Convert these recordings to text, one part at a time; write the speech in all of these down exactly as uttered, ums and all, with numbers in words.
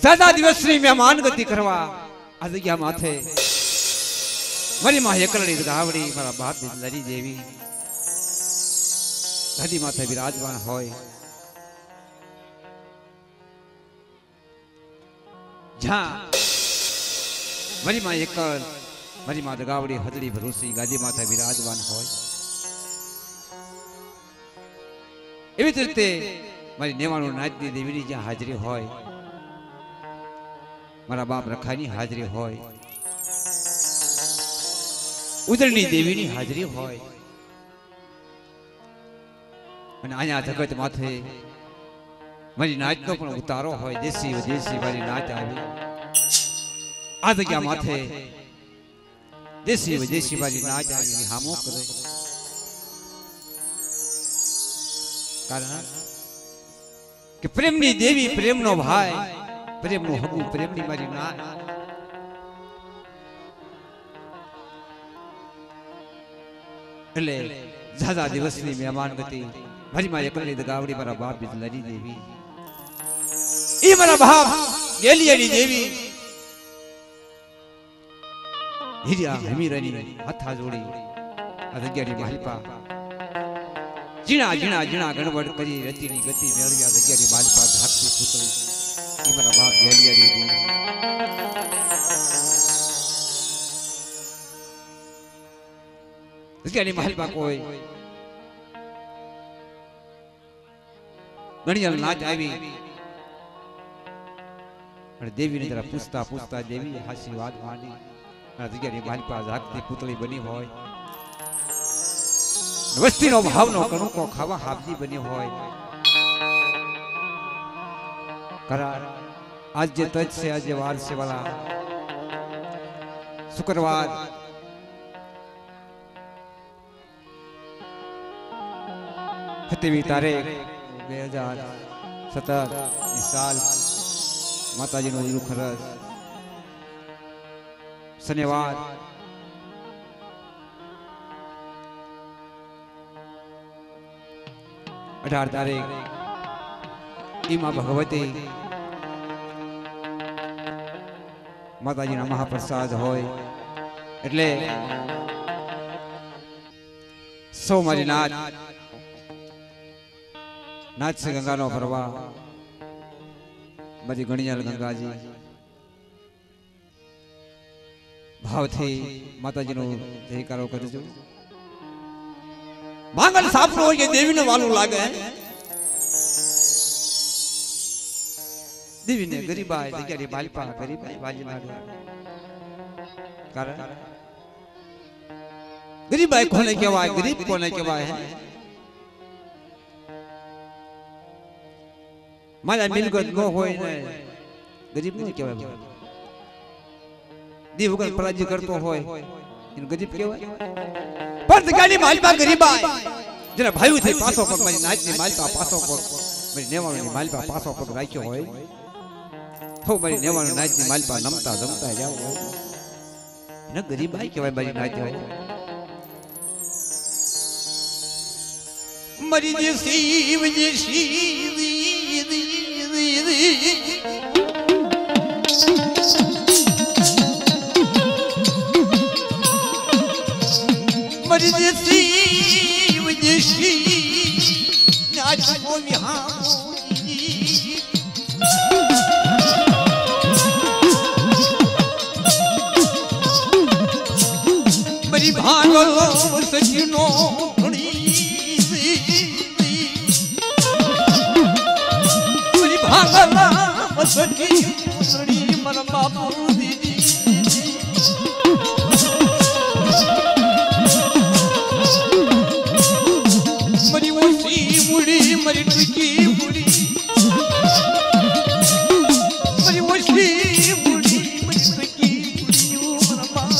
ज्यादा दिवसनी मेहमान गति करवा आ जग्या माथे मारी मां एकलड़ी गावड़ी मारा बाप बिजलरी देवी गादी माथे विराजमान होय जहां मारी मां एकल मारी मां गावड़ी हजड़ी भरोसी गादी माथे विराजमान होय एवी रीते मारी नेवाणु नाचनी देवीनी ज्यां हाजरी होय मारा बाप रखानी हाजरी होय उदरनी देवीनी हाजरी होय અને આયા જગત માથે મારી નાચનો પણ ઉતારો હોય દેશી વિદેશી મારી નાચ આવી આ જગ્યા માથે દેશી વિદેશી મારી નાચ આવી હામો કરે કારણ કે પ્રેમની દેવી પ્રેમનો ભાઈ પ્રેમનો હગુ પ્રેમની મારી નાચ એટલે ઝાઝા દિવસની મહેમાન ગતિ મારી માં એકલી ગાવડી મારા બાપ બિજલરી દેવી ઈ મારા બાપ ગેલિયાની દેવી હીરા હમીરાની હાથા જોડી આ જગ્યાની માલપા જીણા જીણા જીણા ગણવડ કરી રતિની ગતિ મેળવી આ જગ્યાની માલપા ધાકતી પૂતળી ઈ મારા બાપ ગેલિયાની દેવી જગ્યાની માલપા કોઈ गणियल नाच आई देवी ने जरा पूछता पूछता देवी आशीर्वाद मांगी जग्या मालपा जागती पुतली बनी होय वस्ती नो भाव नो कणुको खावा हाबजी बनी होय करार आज जे तज से आज जे वार से वाला शुक्रवार हतेवी तारीख બે હજાર સત્તર સાલ માતાજીનો ખરસ શનિવાર અઢાર તારીખ ઈમા ભગવતી માતાજીના મહાપ્રસાદ હોય એટલે સૌ મારી નાચ नाच से गंगा नो फरवा मरी गणियल गंगा जी भाव थी माता जी नो जयकारो करजो मांगल सापरो ये देवी ने वालू लागे देवी ने गरीबाई जग्यानी मालपा गरीबाई वाली लागे कारण गरीबाई कोने केवाय गरीब कोने केवाय है मारा मिलगत नो होय ने गरीब नहीं केवाय दीवगन पराजी करतो होय इन गरीब केवाय पर जगानी मालपा गरीबाय जरा भाई थे पासो पर मारी नाचनी मालपा पासो पर मारी नेवाणी मालपा पासो पर राख्यो होय हो मारी नेवाणी नाचनी मालपा नमता जमता जाओ न गरीबाय केवाय मारी नाच होय मरी जे शिव जे शिव मरी जैसी वजशी नाच को यहाँ मरी भागो सजनो भागला सखी मुसड़ी मन बापू दीदी मरी वसी मुड़ी मरी टुकी मुड़ी मरी वसी मुड़ी मरी टुकी मुड़ी मन बाप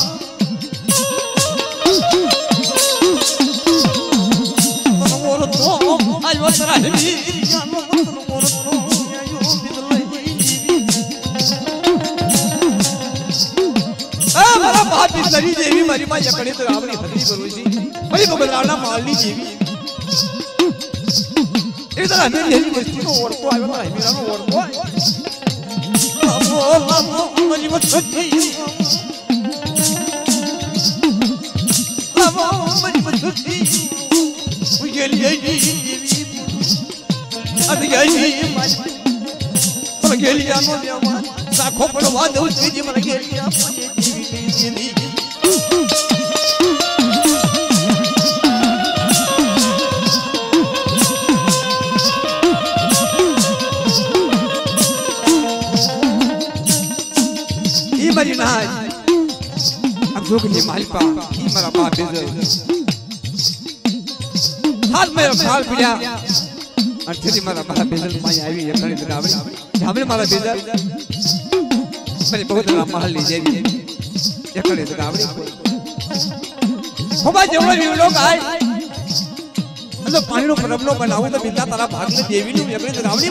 मन मोर तो आज वसरा है बिजलरी देवी मारी मां यकड़ी तो रावणी हजरी भरोसी मारी बगलाना मालनी देवी इधर हमें देवी बस्ती को ओढ़ को आया ना मेरा को ओढ़ को लावो मरी मछली लावो मरी मछली गेली गेली अब गेली मला गेली आनो देवा साखो पडवा देऊ जी मला गेली गेली मरी ना अब जो के मालपा ई मरा बाप बेजल हाल मेरा खाल पिया और तेरी मरा बाप बेजल माई आई है कणी गावड़ी हमने मारा बेजल मेरे बहुत बड़ा महल ली जेवी ये कणी गावड़ी होबा जेवो वी लोग आए तो पानी नो प्रॉब्लम बनाऊ तो बिंदा तारा भाग ले देवी नु ये कणी गावड़ी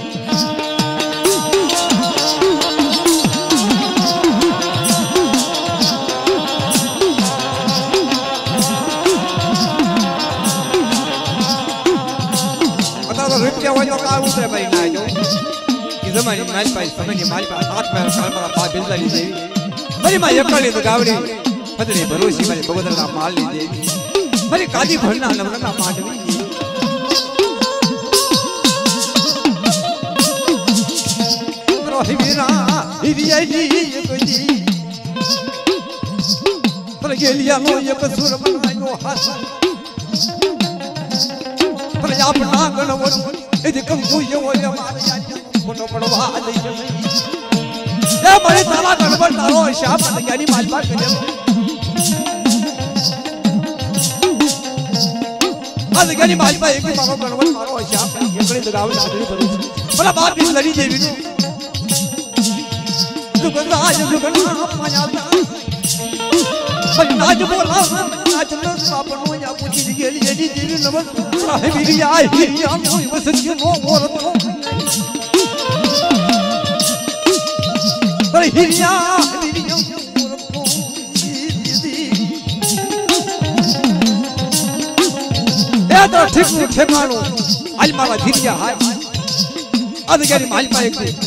क्या हुआ जो का उतरे भाई ना जो इधर मारी माल पाई समय नहीं माल पाई हाथ में काल मारा पा बिल ली देवी मेरी मां ये कड़ी तो गावड़ी पतली भरोसी मेरे बगदर का माल ली देवी मेरी कादी भरना नमन का मांडवी रोही वीरा हिरिया जी कोई पर गेलिया लो ये कसूर बनायो हाथ पर आप नागन वो इधर कम तू ये वो ये मार जाने फोटो पड़वा दे ये बड़ी ताला गड़बड़ तारो शाप यानी मालपा करे आज यानी मालपा एक ही मारो गड़बड़ मारो शाप ये बड़ी दगावल आदमी बरो बड़ा बात भी लड़ी देवी दुगना आज दुगना माया पर नाच बोला नाच लो सापनो या पूछ गेली येडी देवी नमन आहे बिरी आई हिरिया मोय वसती नो मोरत पर हिरिया हिरिया मोरत ए तो ठीक ठीक मानो आज मारा हिरिया है आज गेली माल पाए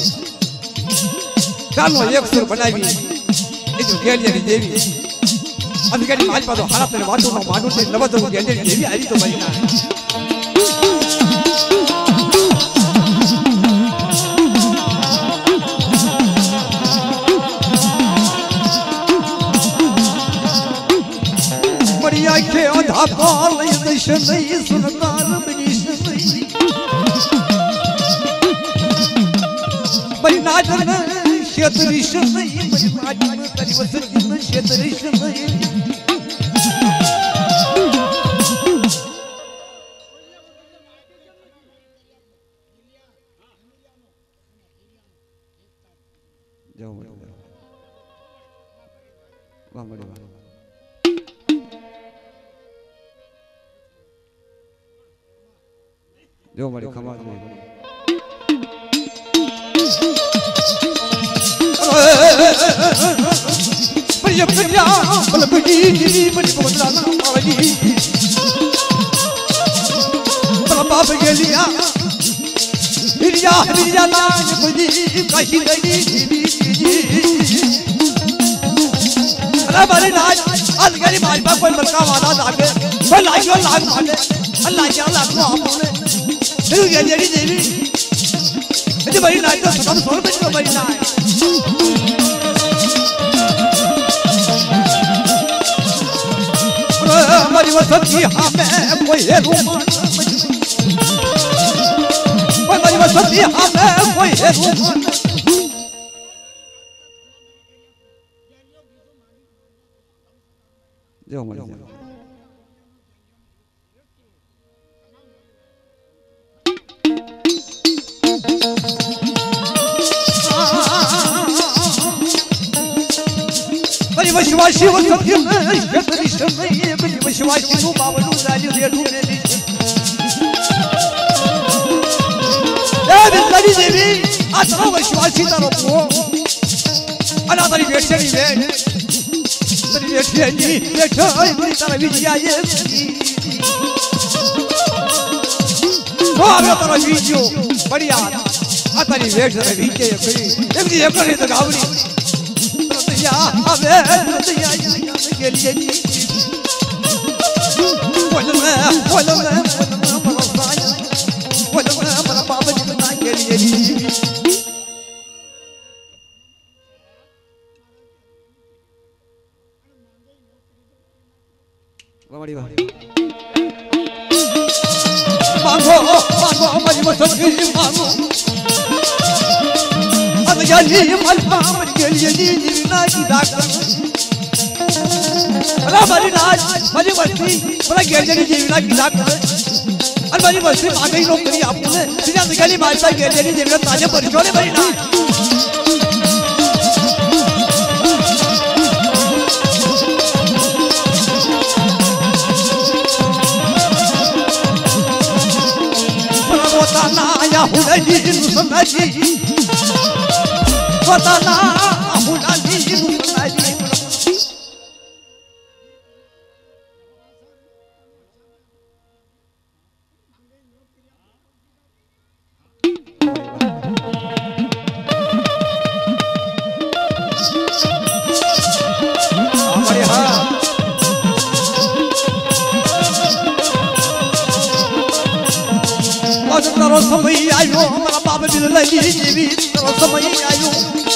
चालो एक सुर बनावी ए जो गेली येडी देवी अधिकारी माल पादो हारा तेरे वाटो ना मानो ते नवदो गेले देवी आई तो भाई ना बढ़िया के आधा पाल ये देश नहीं सुनकार बनिश नहीं बड़ी नाजन क्षेत्रिश नहीं बड़ी नाजन तेरी वसती में क्षेत्रिश नहीं जाओ बड़े वाह बड़े वाह जो बड़े खमाज में पर ये पिया बल बड़ी बड़ी बोला ना वाली पर बाप गेलिया हिरिया हिरिया ना बड़ी काशी गई अरे बड़े नाच आज गली मालपा कोई मलका वाला लागे कोई लागियो लाग मारे अल्लाह या लाग को आपने फिर ये जेडी देवी ये बड़ी नाच तो सब सोल में तो बड़ी नाच हमारी वसती हमें कोई है रूमान हमारी वसती हमें कोई है रूमान जो हमारे बड़ी विश्वासी हो सत्य में बड़ी शर्मई बड़ी विश्वासी नु बावलू राजी रे ढूंढे दी ए बिल्ली देवी आत्मा विश्वासी तारो को अनादरी बेचड़ी वे तरी बेटी जी बेटा बड़ी तारा विजया ये तो आवे तारा वीडियो बढ़िया आ માતાની વેઠ હવે વીચે કરી એક દી એક કરી તો ગાવડી રતૈયા આવે રતૈયા ગેલી બોલ મે બોલ મે બોલ મે મારા બાબાજી ના ગેલી વાડી વાડી માંગો માંગો મારી મસકી માંગો અદ જાની મલપા મર ગેલી ની ના કી ડાકર અલા મારી નાજ મારી વસ્તી બરા ગેલી જેવી ના કી ડાકર અન મારી વસ્તી માગઈ નોકરી આપને સીધા ગલી મારતા ગેલી જેવી તાજે પરિચોલે મારી નાજ Watana hulali nusanadi Watana hulali nusanadi Taro samay ayo mara baba bil lali jibi taro samay ayo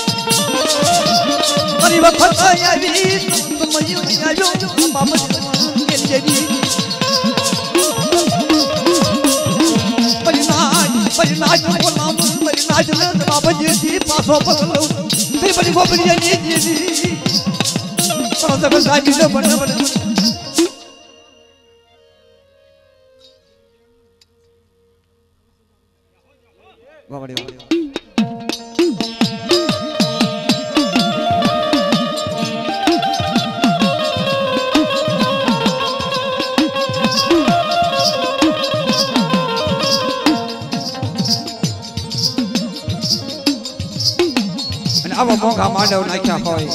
Tari wakhat ayi samay ayo baba bil jibi Parinaj parinaj bolam parinaj baba ji paso pakalo te bari gobri ani jibi Taro sabal saji no bana bana Vavdi Vavdi અને આવો મોંઘા માંડવ નાખ્યા હોય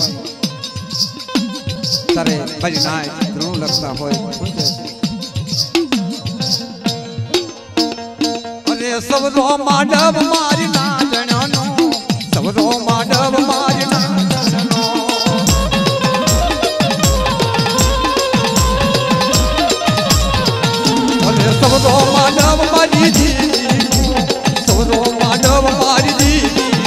તારે ભરી નાય ધ્રુવ લખતા હોય સવરો માંડવ મારી નાચણનો સવરો માંડવ મારી નાચણનો અરે સવરો માંડવ મારી દી સવરો માંડવ મારી દી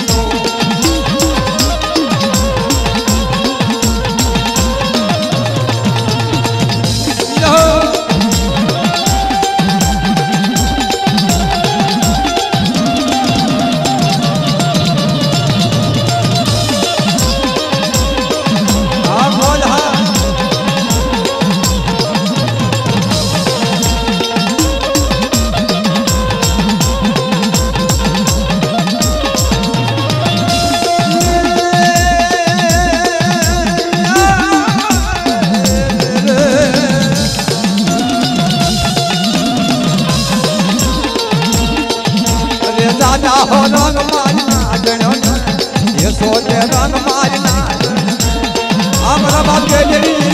हो रंग मारना जनो ये सोचे रंग मारना हमरा बाप के